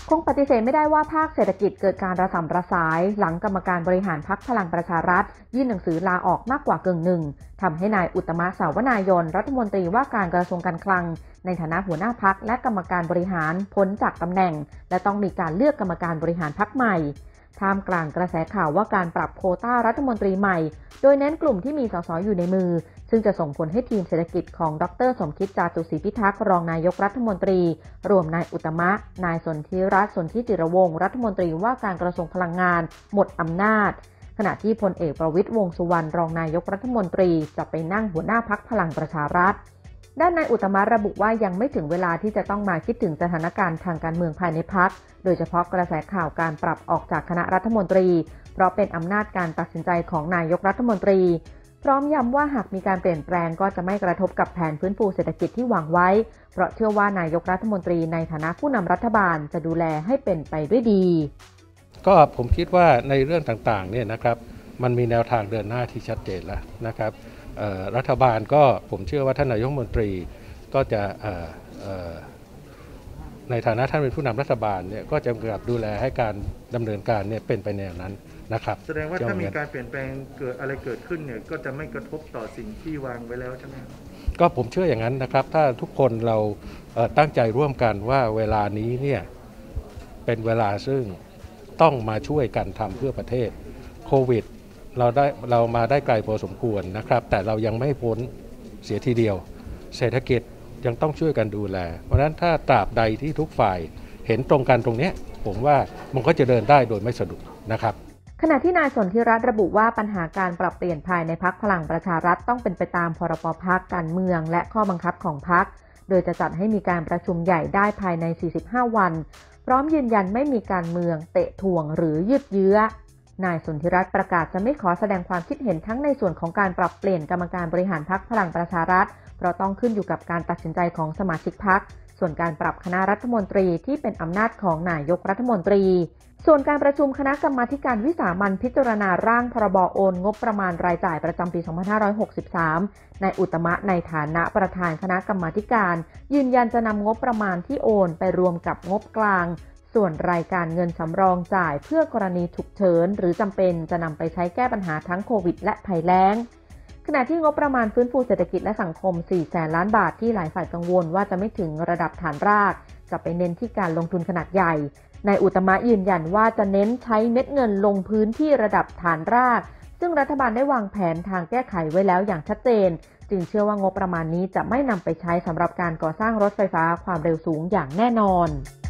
คงปฏิเสธไม่ได้ว่าภาคเศรษฐกิจเกิดการระส่ำระสายหลังกรรมการบริหารพรรคพลังประชารัฐยื่นหนังสือลาออกมากกว่ากึ่งหนึ่งทำให้นายอุตตมะ สาวนายนรัฐมนตรีว่าการกระทรวงการคลังในฐานะหัวหน้าพรรคและกรรมการบริหารพ้นจากตำแหน่งและต้องมีการเลือกกรรมการบริหารพรรคใหม่ท่ามกลางกระแสข่าวว่าการปรับโควต้ารัฐมนตรีใหม่โดยเน้นกลุ่มที่มีสสอยู่ในมือซึ่งจะส่งผลให้ทีมเศรษฐกิจของดร.สมคิด จาตุศรีพิทักษ์รองนายกรัฐมนตรีรวมนายอุตตมะนายสนธิรัตน์ สนธิจิรวงศ์รัฐมนตรีว่าการกระทรวงพลังงานหมดอำนาจขณะที่พลเอกประวิตร วงษ์สุวรรณรองนายกรัฐมนตรีจะไปนั่งหัวหน้าพรรคพลังประชารัฐด้านนายอุตตมะระบุว่ายังไม่ถึงเวลาที่จะต้องมาคิดถึงสถานการณ์ทางการเมืองภายในพรรคโดยเฉพาะกระแสข่าวการปรับออกจากคณะรัฐมนตรีเพราะเป็นอำนาจการตัดสินใจของนายกรัฐมนตรีพร้อมย้ำว่าหากมีการเปลี่ยนแปลงก็จะไม่กระทบกับแผนฟื้นฟูเศรษฐกิจที่วางไว้เพราะเชื่อว่านายกรัฐมนตรีในฐานะผู้นำรัฐบาลจะดูแลให้เป็นไปด้วยดีก็ผมคิดว่าในเรื่องต่างๆเนี่ยนะครับมันมีแนวทางเดินหน้าที่ชัดเจนแล้วนะครับรัฐบาลก็ผมเชื่อว่าท่านนายกรัฐมนตรีก็จะในฐานะท่านเป็นผู้นำรัฐบาลเนี่ยก็จะกำกับดูแลให้การดำเนินการเนี่ยเป็นไปแนวนั้นนะครับแสดงว่าถ้ามีการเปลี่ยนแปลงเกิดอะไรเกิดขึ้นเนี่ยก็จะไม่กระทบต่อสิ่งที่วางไว้แล้วใช่ไหมก็ผมเชื่ออย่างนั้นนะครับถ้าทุกคนเราตั้งใจร่วมกันว่าเวลานี้เนี่ยเป็นเวลาซึ่งต้องมาช่วยกันทำเพื่อประเทศโควิดเรามาได้ไกลพอสมควรนะครับแต่เรายังไม่พ้นเสียทีเดียวเศรษฐกิจยังต้องช่วยกันดูแลเพราะฉะนั้นถ้าตราบใดที่ทุกฝ่ายเห็นตรงกันตรงนี้ผมว่ามันก็จะเดินได้โดยไม่สะดุดนะครับขณะที่นายสนธิรัตน์ระบุว่าปัญหาการปรับเปลี่ยนภายในพรรคพลังประชารัฐต้องเป็นไปตามพรบพรรคการเมืองและข้อบังคับของพรรคโดยจะจัดให้มีการประชุมใหญ่ได้ภายใน45วันพร้อมยืนยันไม่มีการเมืองเตะถ่วงหรือยืดเยื้อนายสนธิรัตน์ประกาศจะไม่ขอแสดงความคิดเห็นทั้งในส่วนของการปรับเปลี่ยนกรรมการบริหารพรรคพลังประชารัฐเพราะต้องขึ้นอยู่กับการตัดสินใจของสมาชิกพรรคส่วนการปรับคณะรัฐมนตรีที่เป็นอำนาจของนายกรัฐมนตรีส่วนการประชุมคณะกรรมาธิการวิสามัญพิจารณาร่างพรบโอนงบประมาณรายจ่ายประจำปี 2563 นายอุตตมะในฐานะประธานคณะกรรมาธิการยืนยันจะนำงบประมาณที่โอนไปรวมกับงบกลางส่วนรายการเงินสำรองจ่ายเพื่อกรณีฉุกเฉินหรือจำเป็นจะนำไปใช้แก้ปัญหาทั้งโควิดและภัยแล้งขณะที่งบประมาณฟื้นฟูเศรษฐกิจและสังคม 400,000 ล้านบาทที่หลายฝ่ายกังวลว่าจะไม่ถึงระดับฐานรากจะไปเน้นที่การลงทุนขนาดใหญ่นายอุตตมะยืนยันว่าจะเน้นใช้เม็ดเงินลงพื้นที่ระดับฐานรากซึ่งรัฐบาลได้วางแผนทางแก้ไขไว้แล้วอย่างชัดเจนจึงเชื่อว่างบประมาณนี้จะไม่นำไปใช้สำหรับการก่อสร้างรถไฟฟ้าความเร็วสูงอย่างแน่นอน